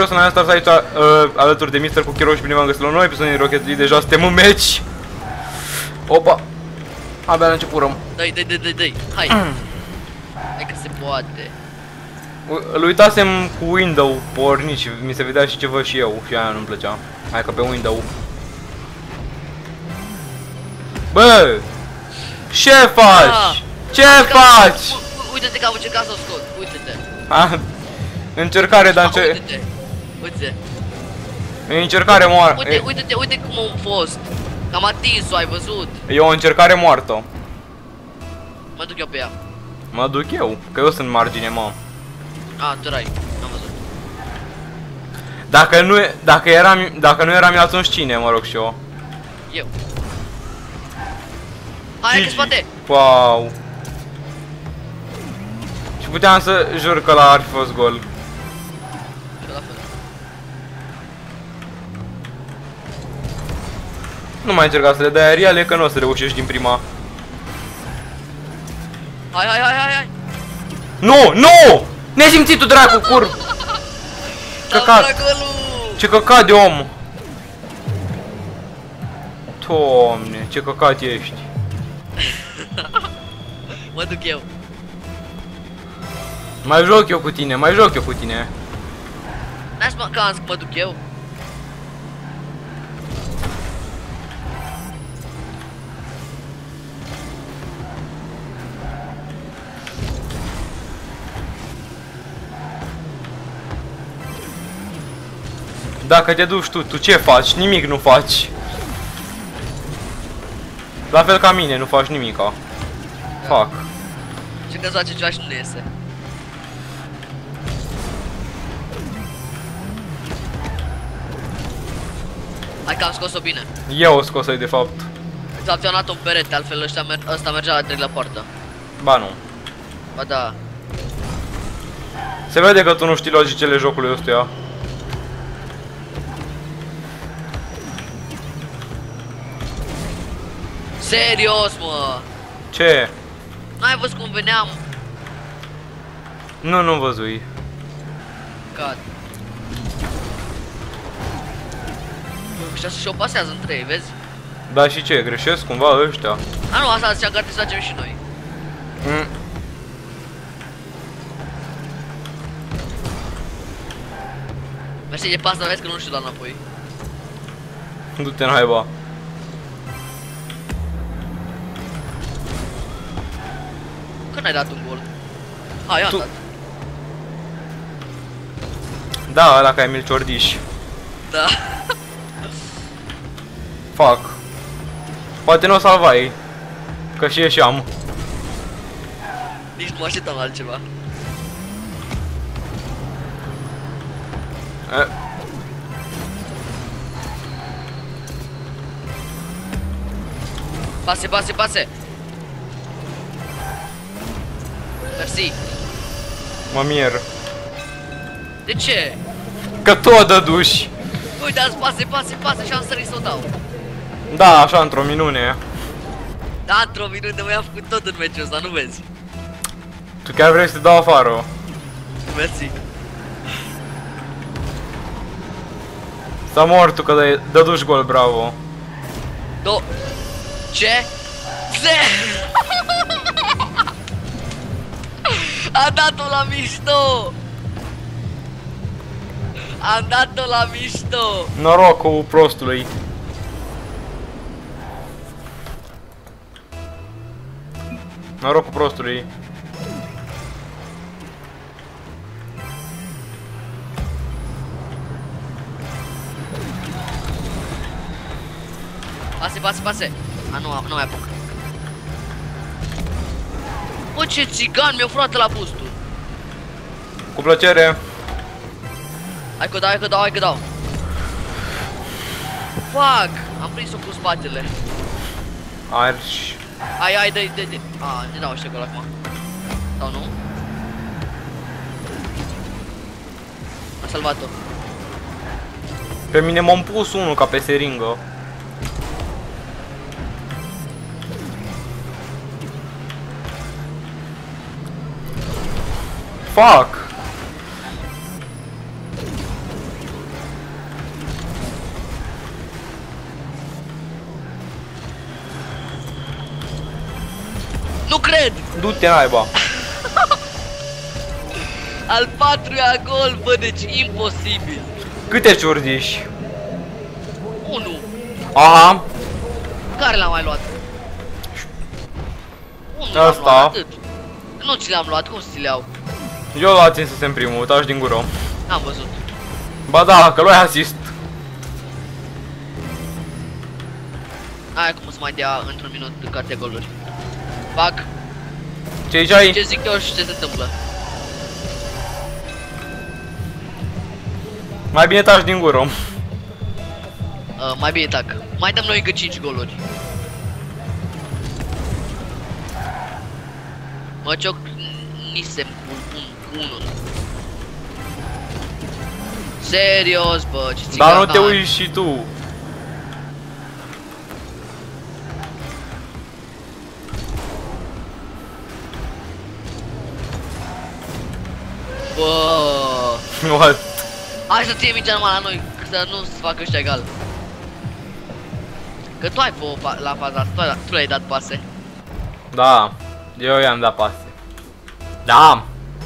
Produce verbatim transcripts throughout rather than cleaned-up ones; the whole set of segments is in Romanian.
eu sunt Anastas aici uh, alături de mister Cuchiroș și bine v-am găsit la noi episodul din Rocket League, deja suntem în meci. Opa! Abia la început răm. Dai, dai, dai, dai, dai, hai! Hai că se poate. Îl uitasem cu window pornit și mi se vedea și ce văd și eu și aia nu-mi plăcea. Hai că pe window. Bă! Ce faci? Ce faci? Uite-te că am încercat să o scot, uite-te. Ah, încercare, dar încer... Uite-te, uite-te. E încercare moartă. Uite, uite-te, uite cum am fost. Că am atins-o, ai văzut? E o încercare moartă. Mă duc eu pe ea. Mă duc eu, că eu sunt margine, mă. A, tu rai, am văzut. Dacă nu, dacă eram, dacă nu eram eu atunci cine, mă rog și eu. Eu. Hai, că spate! Wow. Și puteam să jur că la ar fi fost gol. Și la fel. Nu mai încerca să le dai aeriale, că nu o să reușești din prima. Hai, hai, hai, hai, hai! Nu, nu! Nesimțitul dracu, curv! Căcat! Ce căcat de om! Doamne, ce căcat ești! Mă duc eu. Mai joc eu cu tine, mai joc eu cu tine. N-aș mă că mă duc eu. Dacă te duci tu, tu ce faci? Nimic nu faci. La fel ca mine, nu faci nimica. Da. Fac. Ce că face ceva și nu iese. Hai că am scos-o bine. Eu o scos-o de fapt. Ți-a acționat un perete, altfel ăștia mer ăsta mergea la direct la poartă. Ba nu. Ba da. Se vede că tu nu știi logicele jocului ăstuia. Serios, mă! Ce? N-ai văzut cum veneam? Nu, nu văzui. Cad. Ăștia și-o pasează între ei, vezi? Da, și ce? Greșesc cumva ăștia? A, nu, asta zicea că ar trebui să facem și noi. Mm. Mersi de pasă, vezi că nu știu da înapoi. Du-te în haiba. Când ai dat un gol? A, eu am Tu... dat. Da, ăla ca Emil Ciordiș. Da. Fac. Poate nu o salvai. Că și ieșeam. Nici nu mă așteptam la altceva. E. Pase, pase, pase. Mersi. Mă mir. De ce? Că tu o dăduși. Uite, azi pase, pase, pase și am sărit să o dau. Da, așa, într-o minune. Da, într-o minute mi-am făcut tot în meciul ăsta, nu vezi? Tu chiar vrei să te dau afară. Mersi. S-a mort tu că dă dăduși gol, bravo. Do... Ce? Ce? Am dat-o la mișto! Am dat-o la mișto! Norocul prostului. Norocul prostului. Pase, pase, pase! A, nu, nu mai apuc. Bă, ce țigan, mi-a furat la boostul. Cu plăcere. Hai că dau, hai că dau, hai că dau. Fuck! Am prins-o cu spatele. Arși. Hai, hai, dă-i, dă-i, dă-i. A, ne dau ăștia gol acum. Sau nu? Am salvat-o. Pe mine m-am pus unul ca pe seringă. Fuck! Nu cred! Du-te naiba. Al patrulea gol, bă, deci imposibil. Câte ciurdiși? Unu. Aha. Care l-am mai luat? Unu l-am Asta. luat, atât. Nu ți l-am luat, cum să ți le iau? Eu l-a țin să se primul, taci din gură. Am văzut. Ba da, că luai asist. Hai cum să mai dea într-un minut câte goluri. Fac Ce ziceai? ce zic eu și ce se întâmplă. Mai bine taci din gură. Uh, mai bine tac. Mai dăm noi încă cinci goluri. Mă cioc nisem cu unul. Serios, bă, ce țigan. Dar nu te uiți și tu. Bă. What? Hai să ție mingea numai la noi, să nu se facă ăștia egal. Că tu ai fost la faza asta, tu le-ai dat pase. Da, eu i-am dat pase. Da.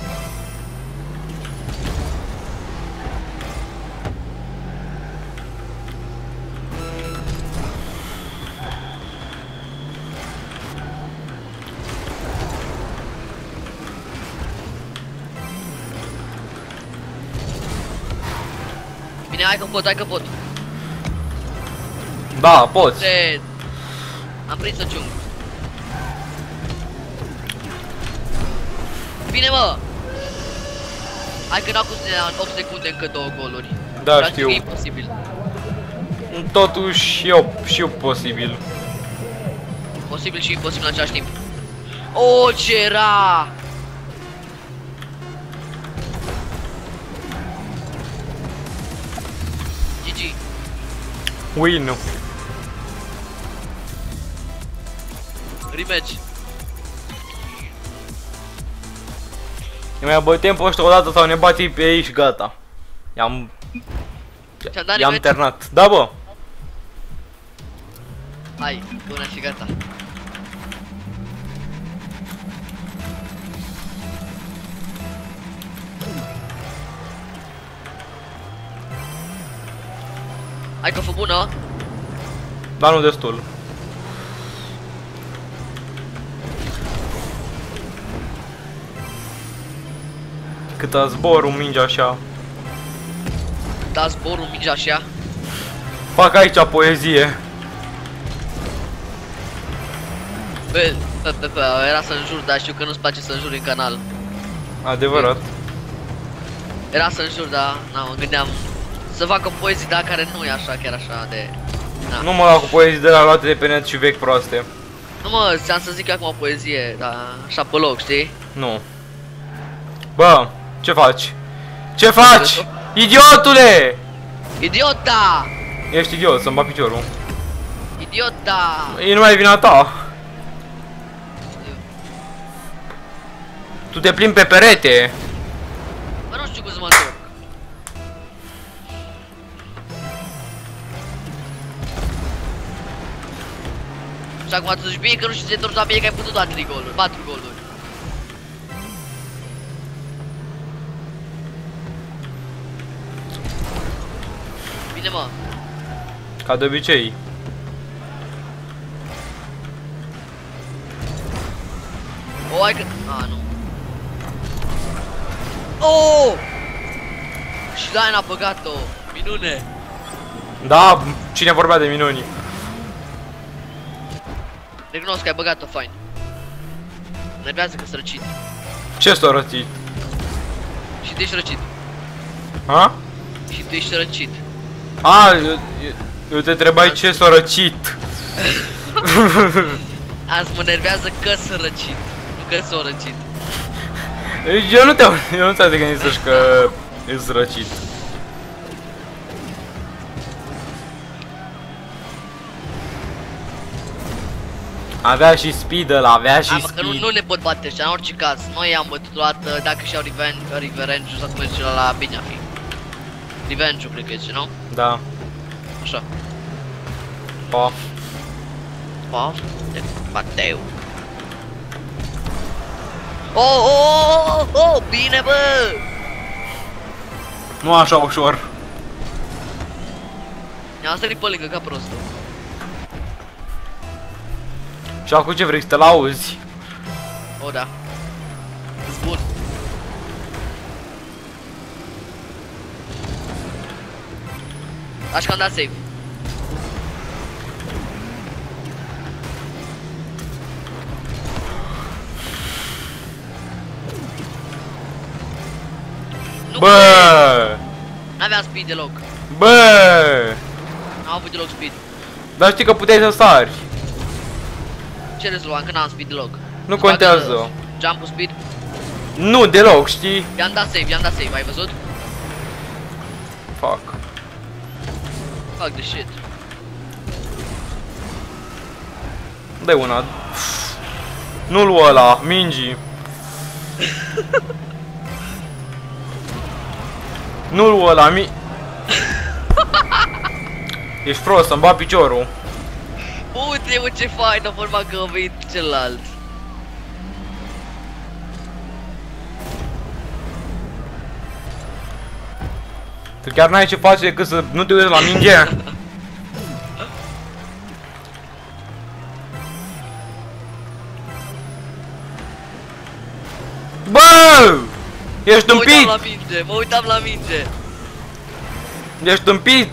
Bine, hai că pot, hai că pot. Da, poți. Cred. Am prins-o ciung. Bine, mă! Hai că n-a cum să ne dea opt secunde încă două goluri. Da, Practic știu. e imposibil. Totuși, eu, și eu posibil. Posibil și imposibil în același timp. O, ce era! G G. Win. Rematch. Ne mai bătem pe ăștia odată sau ne bate pe ei și gata. I-am... Ți-am dat I-am rematch? ternat. Da, bă. Hai, până și gata. Hai că fă bună. Dar nu destul. Cât a zbor un minge așa. Da zborul mic așa. Fac aici poezie. Bă, bă, bă, bă, era să înjur, dar știu că nu-ți place să înjuri în canal. Adevărat. Era să înjur, dar na, mă gândeam să fac o poezie, dar care nu e așa, chiar așa de... Na. Nu mă lua cu poezii de la luate de pe net și vechi proaste. Nu mă, ți-am să zic acum o poezie, dar așa pe loc, știi? Nu. Bă, ce faci? Ce faci? Idiotule! Idiota! Ești idiot, să-mi bat piciorul. Idiota! E numai vina ta. Tu te plimbi pe perete. Bă, nu știu cum să mă întorc. Și acum tu zici bine că nu știu ce te întorci la mine, că ai putut da trei goluri, patru goluri. Bine, mă. Ca de obicei. O, hai că... A, nu. Oh! Și Lion a băgat-o. Minune. Da, cine vorbea de minuni? Recunosc că ai băgat-o fain. Nervează că sărăcit. Ce s-a rățit? Și tu ești răcit. Ha? Și tu ești răcit. A, eu, eu te întrebai ce s-a răcit. Azi mă nervează că sărăcit. Nu că s-o răcit. Eu nu te-am eu nu te-am gândit să-și că ești răcit. Avea și speed ăla, avea și Hai, mă, că nu, speed. nu ne pot bate ăștia, în orice caz. Noi i-am bătut o dată, dacă și-au revenge, revenge, sau cum zice la bine a fi. Revenge-ul cred că zice, nu? Da. Așa. Pa. Paf, de bateu. Oh, oh, oh, oh, bine, bă! Nu așa ușor. I-am sărit pe lângă ca prostul. Și acum ce vrei, să te lauzi? O, da. Îți bun. Așa că am dat save. Nu, Bă! n-aveam speed deloc. Bă! N-am avut deloc speed. Dar știi că puteai să sari. Ce rezolvam, că n-am speed deloc. Nu Îți bage contează. Jump-ul speed. Nu, deloc, știi? I-am dat save, i-am dat save, ai văzut? Fuck. Fuck the shit. Dai una. Nu lua ăla, mingi. Nu lua ăla, mi... Ești prost, să-mi bat piciorul. Uite, mă, ce fain, a forma că a venit celălalt. Tu chiar n-ai ce face decât să nu te uiți la minge? Bă! Ești Mă uitam tâmpit! la minge, mă uitam la minge. Ești tâmpit!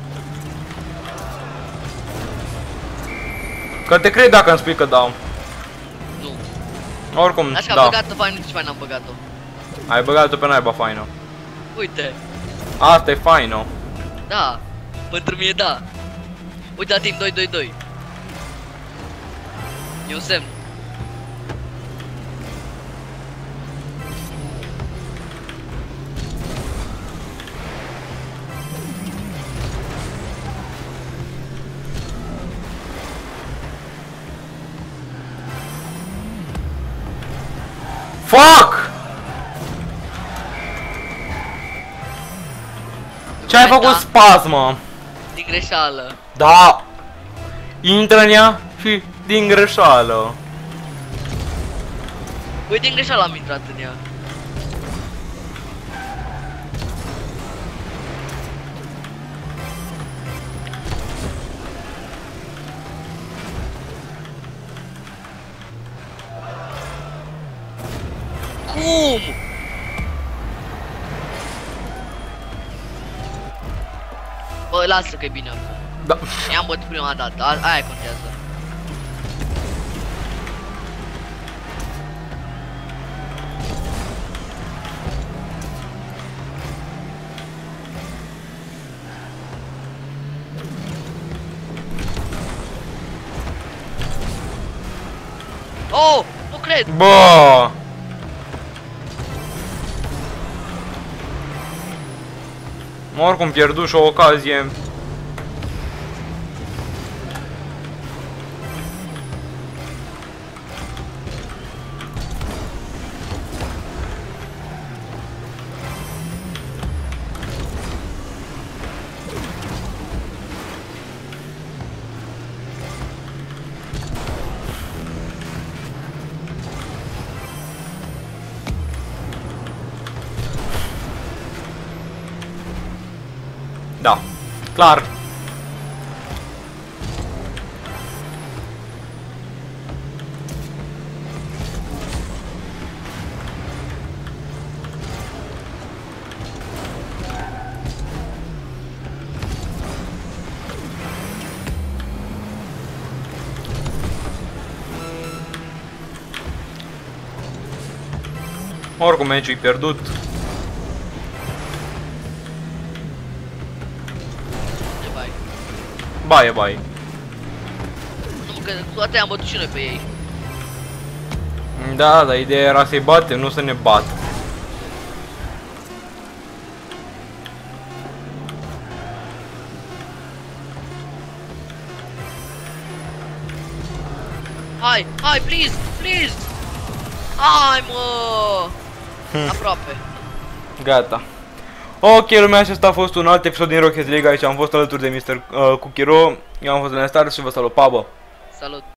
Că te cred dacă îmi spui că dau. Nu. Oricum, Așa că am da. băgat-o fain, ce fain am băgat-o. Ai băgat-o pe naiba faină. Uite, Asta e faină. da, pentru mine da. Uite la timp doi doi doi. E un semn. Fuck! Ce ai făcut, spasmă? Din greșeală. Da! Intră în ea și din greșeală. Uite, din greșeală am intrat în ea. Cum? Bă, lasă că e bine acum. Da. I-am bătut prima dată, a aia contează. Oh, nu cred! Bă! Oricum pierdut și o ocazie. Da, clar. Oricum meciul e pierdut. Ce bai? Baie, baie. Nu, că toate am bătut și noi pe ei. Da, dar ideea era să-i batem, nu să ne bat. Hai, hai, please, please! Hai, mă! Hm. Aproape. Gata. Ok, lumea, acesta a fost un alt episod din Rocket League. Aici am fost alături de mister Uh, Kukiro. Eu am fost Lenestar și vă salut, pa, bă! Salut!